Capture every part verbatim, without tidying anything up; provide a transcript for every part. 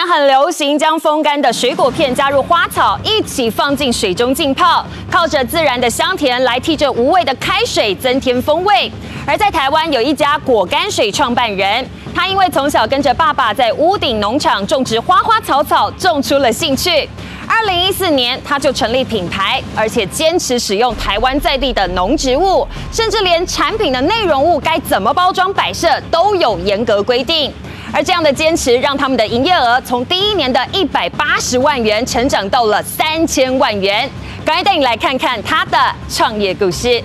很流行将风干的水果片加入花草一起放进水中浸泡，靠着自然的香甜来替这无味的开水增添风味。而在台湾有一家果干水创办人，他因为从小跟着爸爸在屋顶农场种植花花草草，种出了兴趣。二零一四年，他就成立品牌，而且坚持使用台湾在地的农植物，甚至连产品的内容物该怎么包装摆设都有严格规定。而这样的坚持，让他们的营业额从第一年的一百八十万元成长到了三千万元。赶快带你来看看他的创业故事。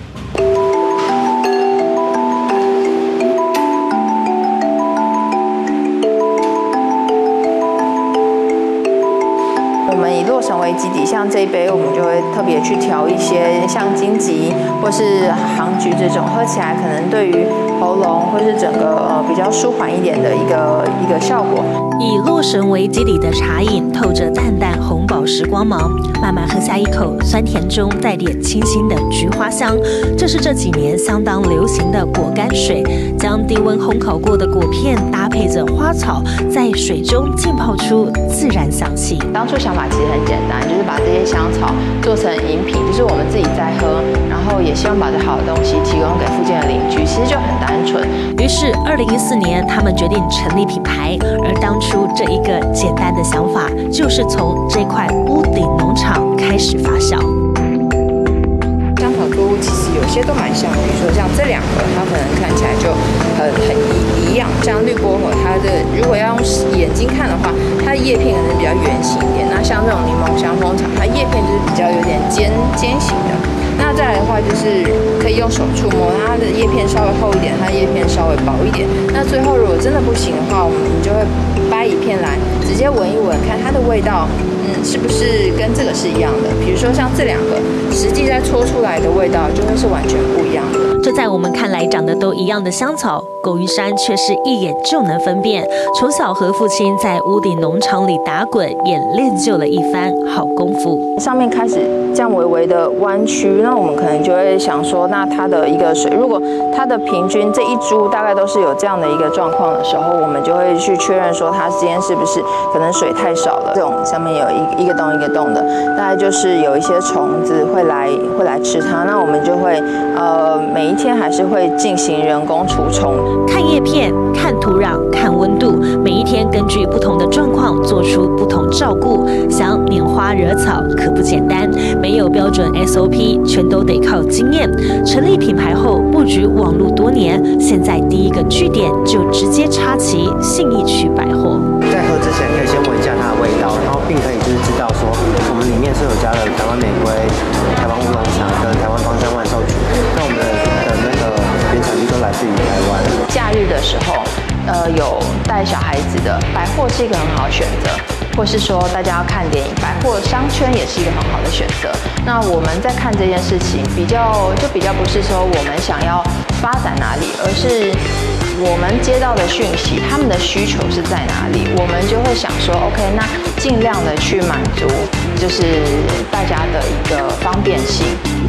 我们以洛神为基底，像这一杯，我们就会特别去调一些像荆棘或是杭菊这种，喝起来可能对于喉咙或是整个呃比较舒缓一点的一个一个效果。 以洛神为基底的茶饮，透着淡淡红宝石光芒，慢慢喝下一口，酸甜中带点清新的菊花香。这是这几年相当流行的果干水，将低温烘烤过的果片搭配着花草，在水中浸泡出自然香气。 当初想法其实很简单，就是把这些香草做成饮品，就是我们自己在喝，然后也希望把这好的东西提供给附近的邻居，其实就很单纯。 于是，二零一四年，他们决定成立品牌，而当初这一个简单的想法，就是从这块屋顶农场开始发酵。 香草作物其实有些都蛮像，比如说像这两个，它可能看起来就很很一一样。像绿薄荷，它的如果要用眼睛看的话，它的叶片可能比较圆形一点。那像这种柠檬香蜂草，它叶片就是比较有点尖尖形的。那再来的话，就是可以用手触摸，它的叶片稍微厚一点，它的叶片稍微薄一点。那最后如果真的不行的话，我们就会掰一片来，直接闻一闻，看它的味道，嗯，是不是跟这个是一样的？比如说像这两个，实际在搓出来的味道就会是完全不一样的。 这在我们看来长得都一样的香草，龚云山却是一眼就能分辨。从小和父亲在屋顶农场里打滚，也练就了一番好功夫。 上面开始这样微微的弯曲，那我们可能就会想说，那它的一个水，如果它的平均这一株大概都是有这样的一个状况的时候，我们就会去确认说，它今天是不是可能水太少了。这种上面有一一个洞一个洞的，大概就是有一些虫子会来会来吃它，那我们就会呃每一天还是会进行人工除虫。 看叶片，看土壤，看温度，每一天根据不同的状况做出不同照顾。想拈花惹草可不简单，没有标准 S O P， 全都得靠经验。成立品牌后，布局网路多年，现在第一个据点就直接插旗信义区百货。 在喝之前可以先闻一下它的味道，然后并可以就是知道说我们里面是有加了台湾玫瑰、台湾乌龙茶跟台湾芳香万寿菊。那我们的的那个原产地都来自于台湾。 假日的时候，呃，有带小孩子的百货是一个很好的选择。或是说大家要看电影，百货商圈也是一个很好的选择。那我们在看这件事情，比较就比较不是说我们想要发展哪里，而是我们接到的讯息，他们的需求是在哪里，我们就会想说 ，OK， 那尽量的去满足，就是大家的一个方便性。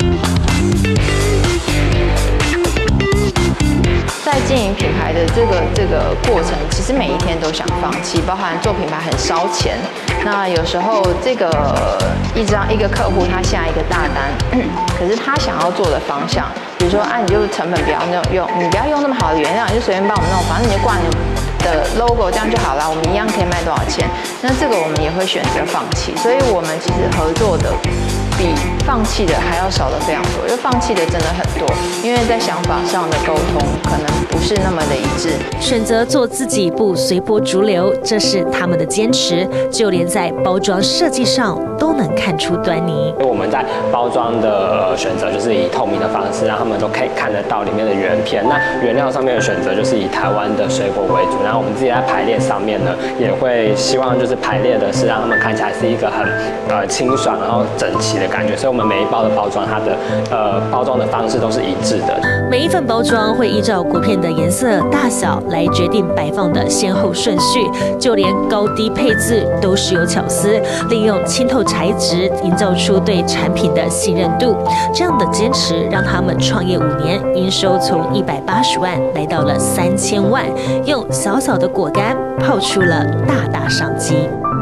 在经营品牌的这个这个过程，其实每一天都想放弃，包含做品牌很烧钱。那有时候这个一张一个客户他下一个大单，嗯，可是他想要做的方向，比如说啊，你就成本不要用，你不要用那么好的原料，你就随便帮我们弄，反正你就挂你的 logo 这样就好了，我们一样可以卖多少钱。那这个我们也会选择放弃，所以我们其实合作的比放弃的还要少的非常多，因为放弃的真的很多，因为在想法上的沟通可能不是那么的一致。 选择做自己，不随波逐流，这是他们的坚持，就连在包装设计上都能看出端倪。 我们在包装的选择就是以透明的方式，让他们都可以看得到里面的原片。那原料上面的选择就是以台湾的水果为主，然后我们自己在排列上面呢，也会希望就是排列的是让他们看起来是一个很呃清爽然后整齐的感觉，所以我们每一包的包装，它的呃包装的方式都是一致的。 每一份包装会依照果片的颜色、大小来决定摆放的先后顺序，就连高低配置都是有巧思，利用清透材质营造出对产品的信任度。这样的坚持让他们创业五年，营收从一百八十万来到了三千万，用小小的果干泡出了大大商机。